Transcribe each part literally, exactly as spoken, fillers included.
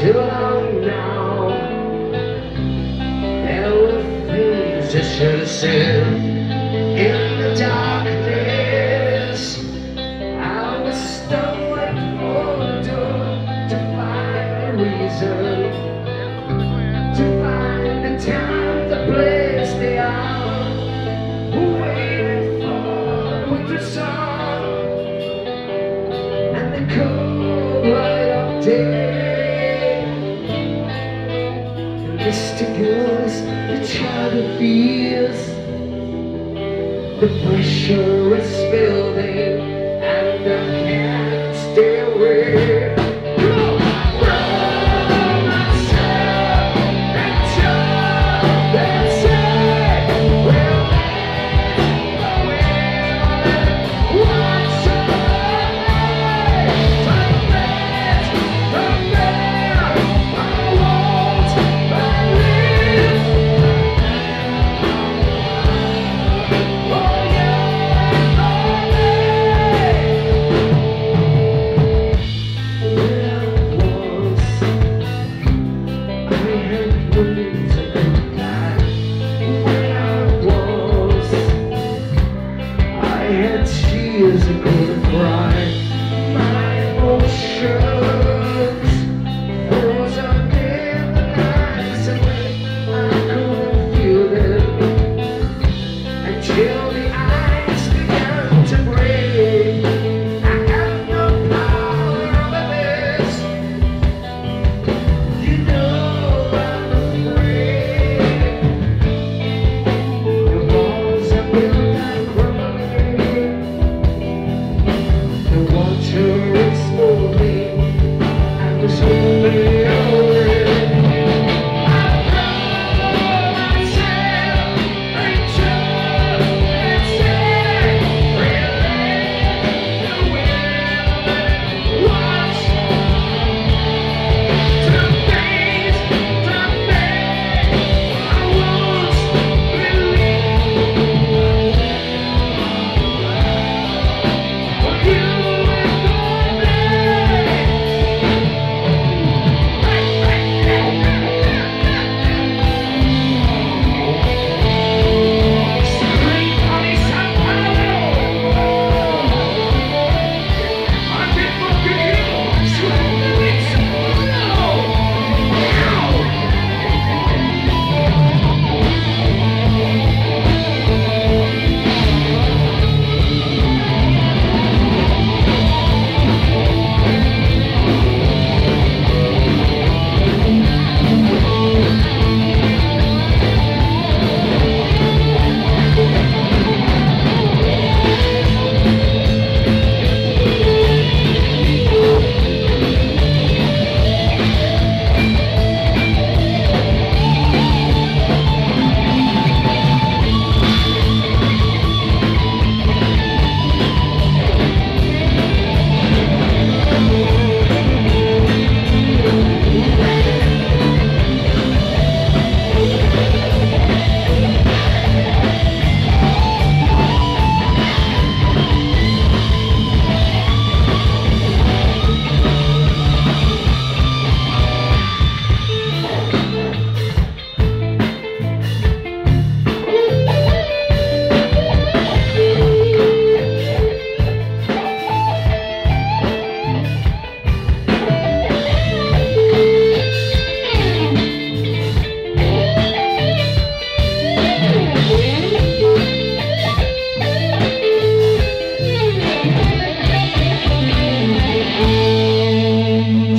too long now. There were things I should have said in the darkness. I was stumbling for the door to find a reason, to find the time, the place, the hour, waiting for the winter sun and the cold light of day. Mysticals, the child of fears, the pressure is building and I can't stay away. Tears I couldn't cry, my emotions froze up in the nights and when I couldn't feel them until the ice began to break. I have no power over this, you know I'm afraid. The walls are built and crumbling, the water is moving, and the soul is away. I throw myself into the sea, relay the wind, watch the face, the face, I won't believe for you.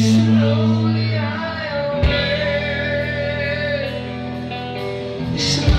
Slowly I awake.